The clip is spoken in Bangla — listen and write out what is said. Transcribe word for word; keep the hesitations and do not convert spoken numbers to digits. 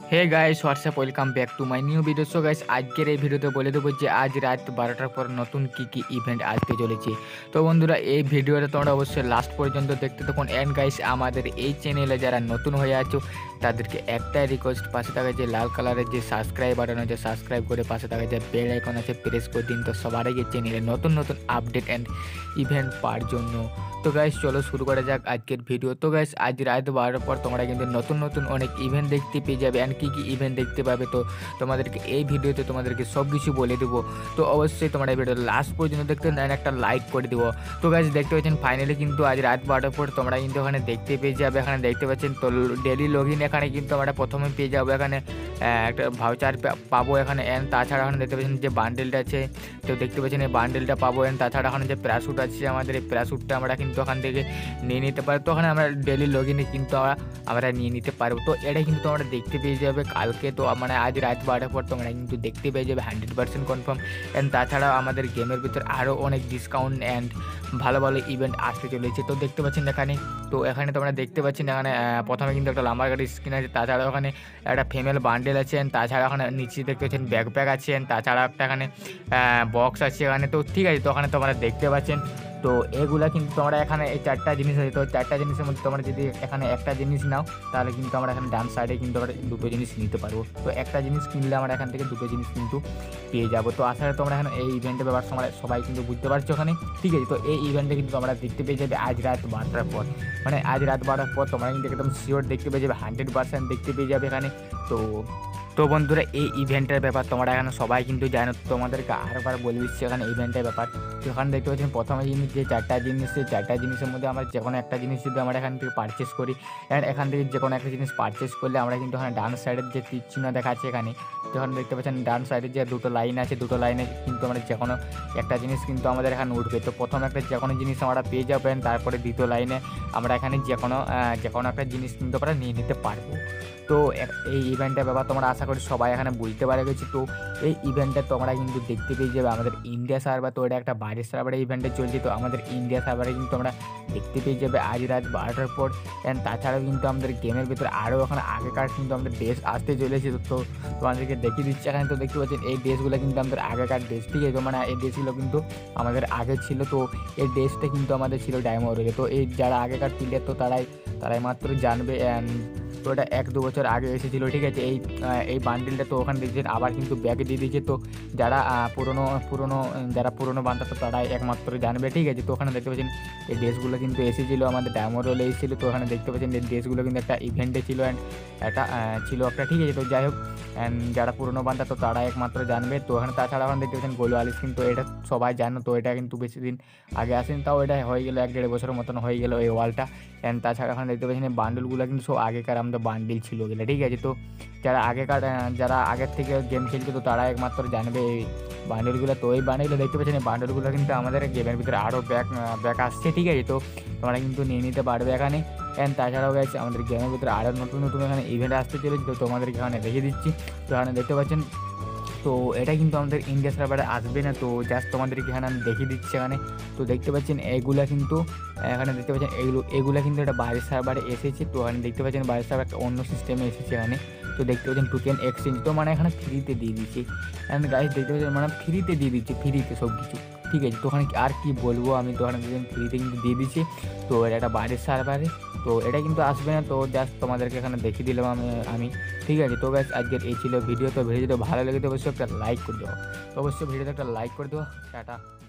Hey guys WhatsApp welcome back to my new video. So guys আজকের এই ভিডিওতে বলে দেবো যে আজ রাত বারোটার পর নতুন কী কী ইভেন্ট আসতে চলেছে। তো বন্ধুরা এই ভিডিওটা তোমরা অবশ্যই লাস্ট পর্যন্ত দেখতে থাকুন। অ্যান্ড গাইস আমাদের এই চ্যানেলে যারা নতুন হয়ে আছো তাদেরকে একটাই রিকোয়েস্ট, পাশে থাকা যে লাল কালারের যে সাবস্ক্রাইব বাটন আছে সাবস্ক্রাইব করে পাশে থাকা যে বেল আইকন আছে প্রেস করে দিন, তো সবার আগে চ্যানেলে নতুন নতুন আপডেট অ্যান্ড ইভেন্ট পাওয়ার জন্য। তো গাইস চলো শুরু করা যাক আজকের ভিডিও। তো গাইস আজ রাত বারোটার পর তোমরা কিন্তু নতুন নতুন অনেক ইভেন্ট দেখতে পেয়ে যাবে। অ্যান্ড কী কী ইভেন্ট দেখতে পাবে তো তোমাদেরকে এই ভিডিওতে তোমাদেরকে সব কিছু বলে দেবো। তো অবশ্যই তোমরা এই ভিডিও লাস্ট পর্যন্ত দেখতে দেন, একটা লাইক করে দেবো। তো গাইস দেখতে পাচ্ছেন ফাইনালি কিন্তু আজ রাত বারোটার পর তোমরা কিন্তু এখানে দেখতে পেয়ে যাবে। এখানে দেখতে পাচ্ছেন তো ডেলি লগ ইন এখানে কিন্তু আমরা প্রথমে পেয়ে যাবো। এখানে একটা ভাউচার পাবো এখানে। অ্যান্ড তাছাড়া এখানে দেখতে পাচ্ছেন যে বান্ডেলটা আছে, তো দেখতে পাচ্ছেন এই বান্ডেলটা পাবো। অ্যান্ড তাছাড়া এখানে যে প্যারাশুট আছে আমাদের, এই প্যারাশুটটা আমরা কিন্তু ওখান থেকে নিয়ে নিতে পারবো। তো ওখানে আমরা ডেলি লগ ইনে কিন্তু আমরা আমরা নিয়ে নিতে পারবো। তো এটা কিন্তু তোমরা দেখতে পেয়ে যাবে কালকে, তো মানে আজ রাত বারোটার পর তোমরা কিন্তু দেখতে পেয়ে যাবে হান্ড্রেড পার্সেন্ট কনফার্ম। অ্যান্ড তাছাড়াও আমাদের গেমের ভিতর আরও অনেক ডিসকাউন্ট অ্যান্ড ভালো ভালো ইভেন্ট আসতে চলেছে। তো দেখতে পাচ্ছেন এখানে, তো এখানে তোমরা দেখতে পাচ্ছেন এখানে প্রথমে কিন্তু একটা লাম্বার গাড়ির স্ক্রিন আছে, তাছাড়াও ওখানে একটা ফিমেল বান্ডেল আছে। অ্যান্ড তাছাড়া ওখানে নিচে দেখতে পাচ্ছেন ব্যাকপ্যাক আছে। অ্যান্ড তাছাড়া একটা এখানে বক্স আছে এখানে। তো ঠিক আছে, তো ওখানে তোমরা দেখতে পাচ্ছেন তো এগুলা কিন্তু তোমরা এখানে এই চারটা জিনিস আছে। তো চারটা জিনিসের মধ্যে তোমরা যদি এখানে একটা জিনিস নাও তাহলে কিন্তু আমরা এখানে ডান সাইডে কিন্তু আমরা দুটো জিনিস নিতে পারবো। তো একটা জিনিস কিনলে আমরা এখান থেকে দুটো জিনিস কিন্তু পেয়ে যাবো। তো আসলে তোমরা এখানে এই ইভেন্টের ব্যাপার তোমরা সবাই কিন্তু বুঝতে পারছো ওখানে, ঠিক আছে। তো এই ইভেন্টে কিন্তু তোমরা দেখতে পেয়ে যাবে আজ রাত বারোটার পর, মানে আজ রাত বারোটার পর তোমরা কিন্তু একদম শিওর দেখতে পেয়ে যাবে, হান্ড্রেড পার্সেন্ট দেখতে পেয়ে যাবে এখানে। তো তো বন্ধুরা এই ইভেন্টের ব্যাপার তোমরা এখানে সবাই কিন্তু জানো, তোমাদেরকে আরেকবার বলে দিচ্ছি এখানে ইভেন্টের ব্যাপার। তো এখানে দেখতে পাচ্ছেন প্রথমে জিনিস যে চারটা জিনিস, সেই চারটা জিনিসের মধ্যে আমরা যে কোনো একটা জিনিস যদি আমরা এখান থেকে পারচেস করি, অ্যান্ড এখান থেকে যে কোনো একটা জিনিস পারচেস করলে আমরা কিন্তু এখানে ডান সাইডের যে তীর চিহ্ন দেখাচ্ছে এখানে, যখন দেখতে পাচ্ছেন ডান সাইডের যে দুটো লাইন আছে, দুটো লাইনে কিন্তু আমরা যে কোনো একটা জিনিস কিন্তু আমাদের এখানে উঠবে। তো প্রথম একটা যে কোনো জিনিস আমরা পেয়ে যাবেন, তারপরে দ্বিতীয় লাইনে আমরা এখানে যে কোনো যে কোনো একটা জিনিস কিন্তু আমরা নিয়ে নিতে পারবো। তো এই ইভেন্টের ব্যাপার তোমরা আশা করি সবাই এখানে বুঝতে পারে গেছি। তো এই ইভেন্টটা তোমরা কিন্তু দেখতে পেয়ে যাবে আমাদের ইন্ডিয়া সার্ভার। তো এটা একটা বাইরের সার্ভারে ইভেন্টে চলছে, তো আমাদের ইন্ডিয়া সার্ভারে কিন্তু আমরা দেখতে পেয়ে যাবে আজ রাত বারোটার পর। অ্যান্ড তাছাড়াও কিন্তু আমাদের গেমের ভিতরে আরও এখন আগেকার কিন্তু আমাদের ড্রেস আসতে চলেছে। তো তোমাদেরকে দেখিয়ে দিচ্ছি এখানে। তো দেখতে পাচ্ছেন এই ড্রেসগুলো কিন্তু আমাদের আগেকার ড্রেস, ঠিক আছে। তো মানে এই ড্রেসগুলো কিন্তু আমাদের আগে ছিল। তো এই ড্রেসটা কিন্তু আমাদের ছিল ডায়মন্ডে। তো এই যারা আগেকার প্লেয়ার তো তারাই তারাই মাত্র জানবে। অ্যান্ড তো এটা এক দু বছর আগে এসেছিলো, ঠিক আছে। এই এই বান্ডিলটা তো ওখানে দেখছেন আবার কিন্তু ব্যাগে দিয়ে দিয়েছে। তো যারা পুরনো পুরনো যারা পুরনো বান্ধব তো তারাই একমাত্র জানবে, ঠিক আছে। তো ওখানে দেখতে পাচ্ছেন এই ড্রেসগুলো কিন্তু এসেছিলো আমাদের ডায়মন্ড রোলে এসেছিলো। তো ওখানে দেখতে পাচ্ছেন এই ড্রেসগুলো কিন্তু একটা ইভেন্টে ছিল, অ্যান্ড একটা ছিল একটা, ঠিক আছে। তো যাই হোক, অ্যান্ড যারা পুরনো বান্ধব তো তারা একমাত্র জানবে। তো ওখানে তাছাড়া ওখানে দেখতে পাচ্ছেন গোল ওয়ালি স্কিন, তো এটা সবাই জানো। তো এটা কিন্তু বেশি দিন আগে আসেনি, তাও এটা হয়ে গেলো এক দেড় বছরের মতন হয়ে গেলো এই ওয়ালটা। অ্যান্ড তাছাড়া ওখানে দেখতে পাচ্ছেন এই বান্ডেলগুলো কিন্তু সব আগেকার আমাদের বান্ডিল ছিল গেলে, ঠিক আছে। তো যারা আগেকার যারা আগের থেকে গেম খেলছে তো তারা একমাত্র জানবে এই বান্ডেলগুলো। তো এই বান্ডেলগুলো দেখতে পাচ্ছেন এই বান্ডেলগুলো কিন্তু আমাদের গেমের ভিতরে আরও ব্যাক ব্যাক আসছে, ঠিক আছে। তো তোমরা কিন্তু নিয়ে নিতে পারবে এখানে। অ্যান্ড তাছাড়াও গেছে আমাদের গেমের ভিতরে আরও নতুন নতুন এখানে ইভেন্ট আসতে চলেছে, তো তোমাদেরকে এখানে দেখিয়ে দিচ্ছি। তো এখানে দেখতে পাচ্ছেন তো এটা কিন্তু আমাদের ইন্ডিয়া সার্ভারে আসবে না, তো জাস্ট তোমাদেরকে এখানে আমি দেখিয়ে দিচ্ছি এখানে। তো দেখতে পাচ্ছেন এইগুলা কিন্তু এখানে দেখতে পাচ্ছেন এগুলো এগুলা কিন্তু এটা বাইরের সার্ভারে এসেছে। তো এখানে দেখতে পাচ্ছেন বাইরের সার্ভার একটা অন্য সিস্টেমে এসেছে এখানে। তো দেখতে পাচ্ছেন টোকেন এক্সচেঞ্জ, তো মানে এখানে ফ্রিতে দিয়ে দিচ্ছে। অ্যান্ড গাইস দেখতে পাচ্ছেন মানে ফ্রিতে দিয়ে দিচ্ছে, ফ্রিতে সব কিছু, ঠিক আছে। তো ওখানে আর কি বলবো আমি, তো ওখানে ফ্রিতে কিন্তু দিয়ে দিচ্ছি। তো এটা একটা বাইরের সার্ভারে, তো এটা কিন্তু আসবে না। তো জাস্ট তোমাদেরকে এখানে দেখিয়ে দিলাম আমি আমি ঠিক আছে। তো গাইস আজকের এই ছিল ভিডিও। তো ভিডিও যদি ভালো লেগে তো অবশ্যই একটা লাইক করে দেবো, তো অবশ্যই ভিডিওতে একটা লাইক করে দেবো। টাটা।